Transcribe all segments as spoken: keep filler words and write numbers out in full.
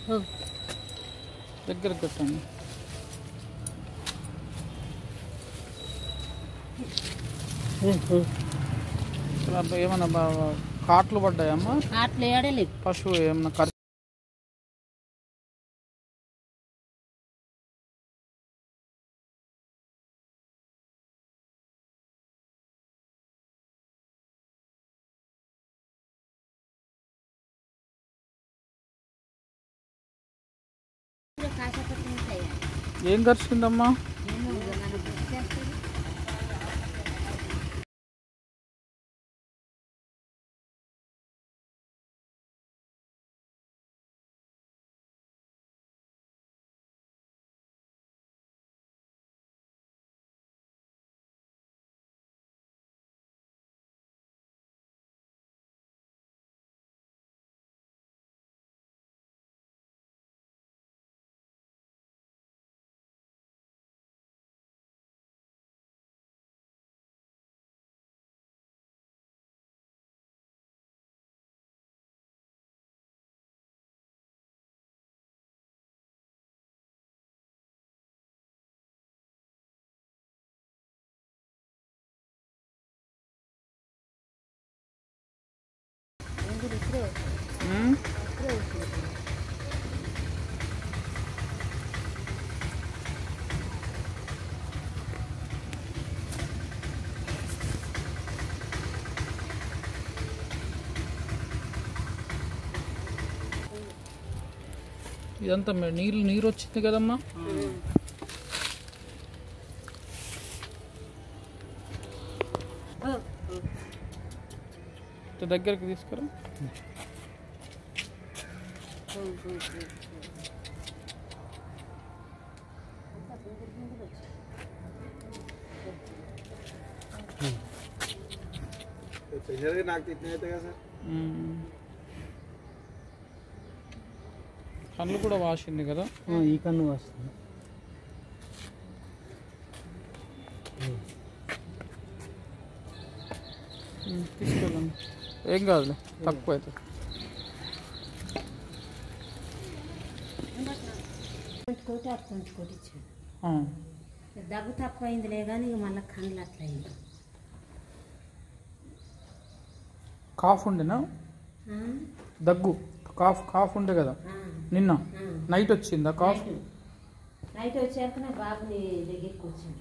దగ్గర కట్టండి. ఏమన్నా కాట్లు పడ్డాయమ్మా? కాట్లు ఏడలేదు. పశువు ఏమన్నా ఖర్చు ఏం ఖర్చుందమ్మా? ఇదంతా నీళ్ళు నీరు వచ్చింది కదమ్మా. దగ్గరికి తీసుకురా. కళ్ళు కూడా వాసింది కదా. ఈ కన్ను వాసింది. తీసుకెళ్ళండి, ఏం కాదులే, తక్కువ అవుతుంది. దగ్గు తక్కువ అయిందిలే కానీ మళ్ళీ కళ్ళు అట్లా అయింది. కాఫ్ ఉండేనా? దగ్గు కాఫ్ కాఫ్ ఉండే కదా నిన్న నైట్ వచ్చిందా కాఫ్? నైట్ వచ్చాక నా బాబుని దగ్గరికి వచ్చింది.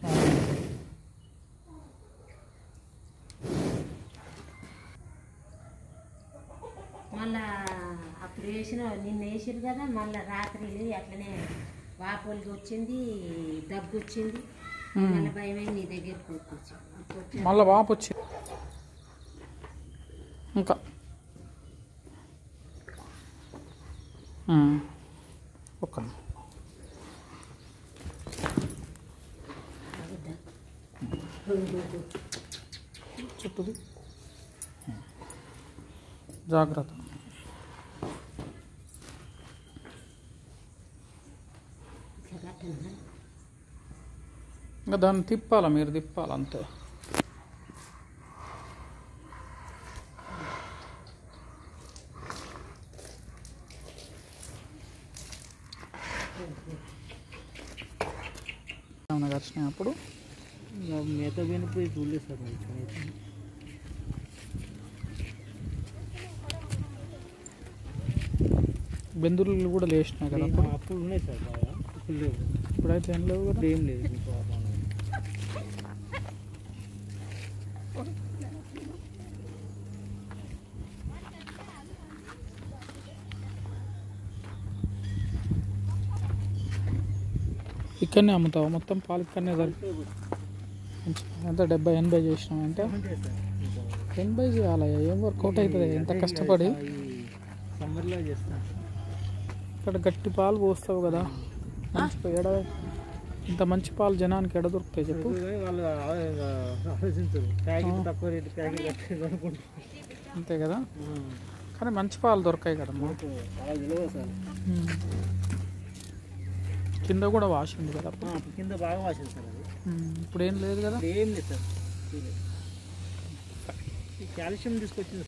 మళ్ళా అప్పుడు వేసిన నిన్న వేసారు కదా, మళ్ళీ రాత్రి అట్లనే వాపులకి వచ్చింది, దగ్గు వచ్చింది. మళ్ళీ భయమే నీ దగ్గరికి వచ్చి మళ్ళీ వాపు వచ్చింది. ఇంకా ఒక్క చెట్టుది జాగ్రత్త. ఇంకా దాన్ని తిప్పాలా, మీరు తిప్పాలి అంతే. ఏమన్నా ఖర్చున్నాయి అప్పుడు? మేత పోయినప్పుడు చూడలేదు సార్. బెందులు కూడా లేచినాయి కదా అప్పుడు? అప్పుడు ఉన్నాయి సార్ బాగా, ఇప్పుడు లేవు. ఇప్పుడైతే ఏం లేవు కదా. ఏం లేదు. ఇక్కడనే అమ్ముతావా మొత్తం పాలు? ఇక్కడనే సరిపోయి ఎంత డెబ్బై ఎనభై చేసినావు అంటే ఎనభై చేయాలి. ఏం వర్కౌట్ అవుతుంది ఎంత కష్టపడి. సమ్మర్లో చేస్తాను. ఇక్కడ గట్టి పాలు పోస్తావు కదా, మంచి ఎడ ఇంత మంచి పాలు జనానికి ఎడ దొరుకుతాయి చెప్పు? వాళ్ళు ఆలోచించరు, ప్యాకెట్ తక్కువ రేటు ప్యాకెట్ అనుకుంటారు అంతే కదా. కానీ మంచి పాలు దొరకాయి కదమ్మా. కింద కూడా వాసింది కదా అప్పుడు? కింద బాగా వాసింది సార్. అది ఇప్పుడు ఏం లేదు కదా. ఏం లేదు సార్. కాల్షియం తీసుకొచ్చింది.